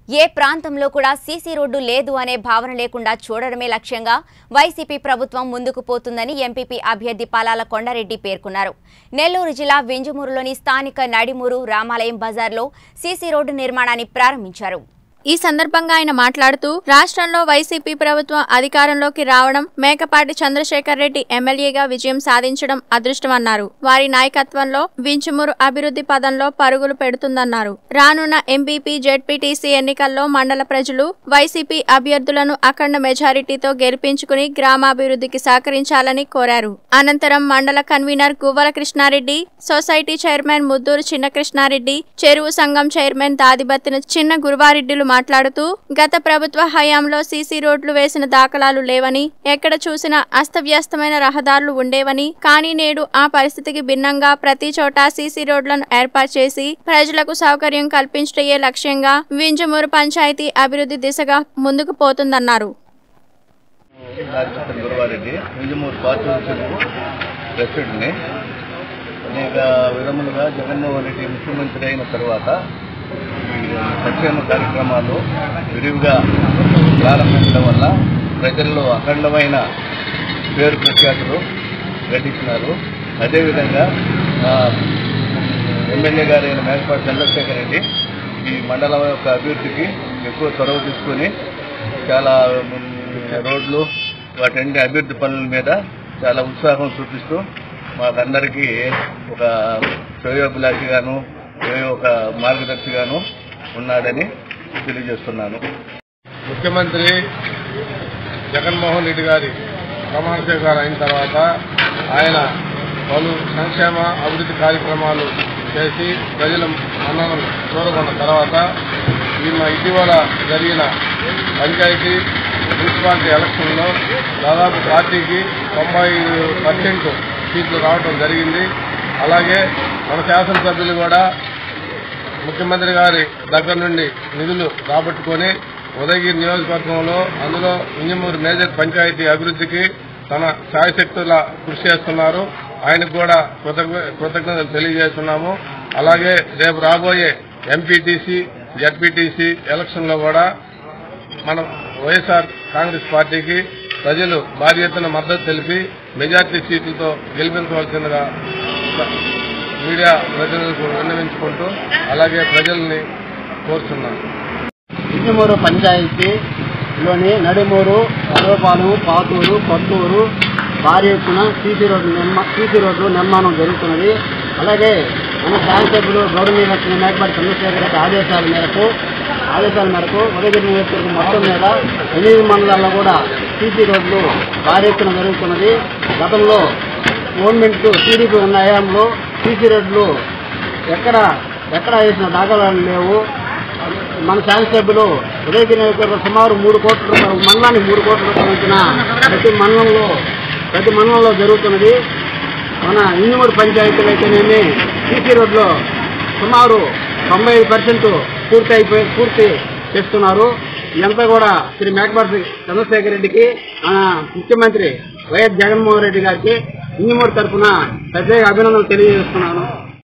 ఏ ప్రాంతంలో కూడా CC road లేదు అనే భావన లేకుండా చూడడమే లక్ష్యంగా వైసీపీ ప్రభుత్వం ముందుకు పోతుందని ఎంపీపీ అభ్యర్థి పాలాల కొండారెడ్డి పేర్కొన్నారు. నెల్లూరు జిల్లా వింజమూరులోని స్థానిక నడిమూరు రామాలయం బజార్లో సీసీ రోడ్డు నిర్మాణాన్ని ప్రారంభించారు. ఈ సందర్భంగా ఆయన మాట్లాడుతూ రాష్ట్రంలో వైసీపీ ప్రభుత్వం అధికారంలోకి రావడం, మేకపాటి చంద్రశేఖర్ రెడ్డి ఎమ్మెల్యేగా విజయం సాధించడం అదృష్టమన్నారు. వారి నాయకత్వంలో వింజమూరు అభివృద్ధి పదంలో పరుగులు పెడుతుందన్నారు. రానున్న ఎంపీపీ జెడ్పీటీసీ ఎన్నికల్లో మండల ప్రజలు వైసీపీ అభ్యర్థులను అఖండ మెజారిటీతో గెలిపించుకుని గ్రామాభివృద్ధికి సహకరించాలని కోరారు. అనంతరం మండల convener Guvvala Krishnareddy, society chairman Mudduru Chinnakrishnareddy, చెరువు సంఘం చైర్మన్ దాదిబత్తిన చిన్న గురువారెడ్డిలు మాట్లాడుతూ గత ప్రభుత్వ హయాంలో సీసీ రోడ్లు వేసిన దాఖలాలు లేవని, ఎక్కడ చూసినా అస్తవ్యస్తమైన రహదారులు ఉండేవని, కానీ నేడు ఆ పరిస్థితికి భిన్నంగా ప్రతి చోట సీసీ రోడ్లను ఏర్పాటు చేసి ప్రజలకు సౌకర్యం కల్పించడమే లక్ష్యంగా వింజమూరు పంచాయతీ అభివృద్ధి దిశగా ముందుకు పోతుందన్నారు. అనేక విధములుగా జగన్మోహన్ రెడ్డి ముఖ్యమంత్రి అయిన తర్వాత సంక్షేమ కార్యక్రమాలు విరివిగా ప్రారంభించడం వల్ల ప్రజల్లో అఖండమైన పేరు ప్రఖ్యాతులు గడించినారు. అదేవిధంగా ఎమ్మెల్యే గారైన మేకపాటి చంద్రశేఖర్ రెడ్డి ఈ మండలం యొక్క అభివృద్ధికి ఎక్కువ చొరవ తీసుకుని చాలా రోడ్లు వాటి అభివృద్ధి పనుల మీద చాలా ఉత్సాహం చూపిస్తూ మాకందరికీ ఒక శ్రేయోభిలాషిగాను ఒక మార్గదర్శిగాను ఉన్నాడని తెలియజేస్తున్నాను. ముఖ్యమంత్రి జగన్మోహన్ రెడ్డి గారి ప్రమాణ స్వీకారం అయిన తర్వాత ఆయన పలు సంక్షేమ అభివృద్ధి కార్యక్రమాలు చేసి ప్రజల మన్ననలు చూరగొన్న తర్వాత ఇటీవల జరిగిన పంచాయతీ మున్సిపాలిటీ ఎలక్షన్లో దాదాపు పార్టీకి 90% సీట్లు రావడం జరిగింది. అలాగే మన శాసనసభ్యులు కూడా ముఖ్యమంత్రి గారి దగ్గర నుండి నిధులు రాబట్టుకొని ఉదయగిరి నియోజకవర్గంలో అందులో వింజమూరు మేజర్ పంచాయతీ అభివృద్ధికి తన శాయశక్తుల కృషి చేస్తున్నారు. ఆయనకు కూడా కృతజ్ఞతలు తెలియజేస్తున్నాము. అలాగే రేపు రాబోయే ఎంపీటీసీ జెడ్పీటీసీ ఎలక్షన్లో కూడా మన వైఎస్ఆర్ కాంగ్రెస్ పార్టీకి ప్రజలు భారీ ఎత్తున మద్దతు తెలిపి మెజార్టీ సీట్లతో గెలిపించవలసిందిగా మీడియా ప్రతినిధులకు విన్నవించుకుంటూ అలాగే ప్రజల్ని కోరుతున్నాను. వింజమూరు పంచాయతీలోని నడిమూరు, పర్వపాలెం, పాతూరు, కొత్తూరు భారీ ఎత్తున సీసీ రోడ్లు నిర్మాణం జరుగుతున్నది. అలాగే మన శాసనసభ్యులు గౌరవనీయ మేకపాటి చంద్రశేఖర్ రెడ్డి ఆదేశాల మేరకు ఉదయగిరి నియోజకవర్గం మొత్తం మీద 8 మండలాల్లో కూడా సీసీ రోడ్లు భారీ ఎత్తున జరుగుతున్నది. గతంలో గవర్నమెంట్ టీడీపీ ఉన్న హయాంలో సీసీ రోడ్లు ఎక్కడ వేసిన దాఖలాలు లేవు. మన శాసనసభ్యులు ఉదయగిరి నియోజకవర్గం సుమారు 3 కోట్ల రూపాయలు, మండలానికి 3 కోట్ల రూపాయలు వచ్చిన ప్రతి మండలంలో జరుగుతున్నది. మన వింజమూరు పంచాయతీలు అయితేనేమి సీసీ రోడ్లో సుమారు 95% పూర్తి చేస్తున్నారు. ఇదంతా కూడా శ్రీ మేకపాటి చంద్రశేఖర్ రెడ్డికి, ముఖ్యమంత్రి వైఎస్ జగన్మోహన్ రెడ్డి గారికి వింజమూరు తరఫున ప్రత్యేక అభినందనలు తెలియజేస్తున్నాను.